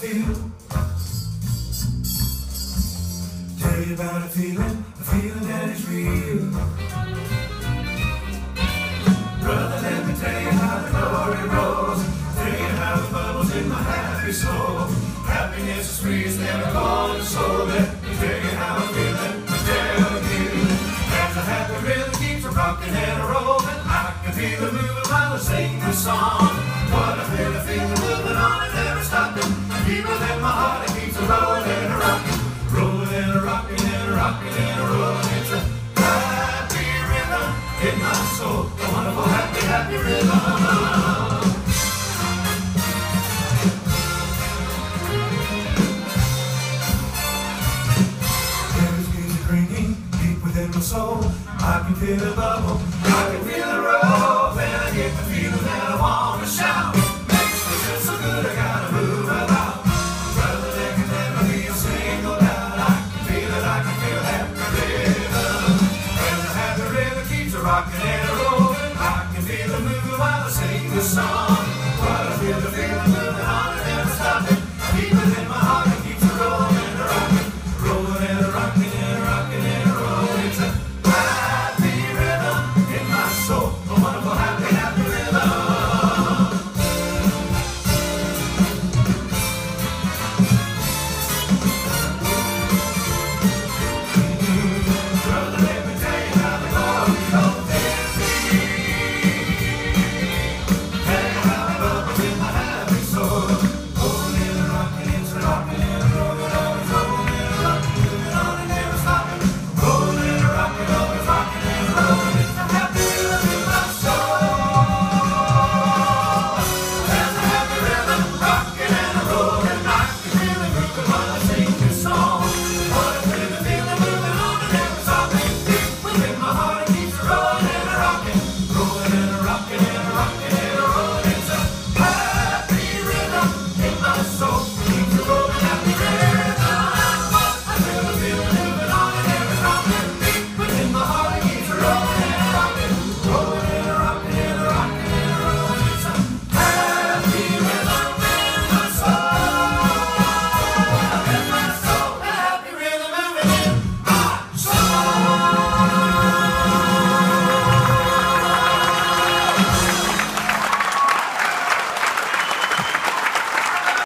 feel. Tell you about a feeling that is real. Brother, let me tell you how the glory rolls. Tell you how it bubbles in my happy soul. Happiness is free, it's never gone and sold. Let me tell you how I feel, let me tell you. As a happy rhythm keeps a rocking and a rolling, I can feel it moving while I sing the song. What I feel the moving on and never stopping. Deeper than my heart, it keeps a rolling and a rocking. Rolling and a rocking and a rocking and a rolling. It's a happy rhythm in my soul. A wonderful happy, happy rhythm. Within my soul, I can feel the bubble, I can feel the roll, and I get the feeling that I want to shout. Makes me feel so good, I gotta move about. Brother, there can never be a single doubt. I can feel it, I can feel happy rhythm. When the happy rhythm keeps a rocking and a rolling, I can feel it moving while I sing the song.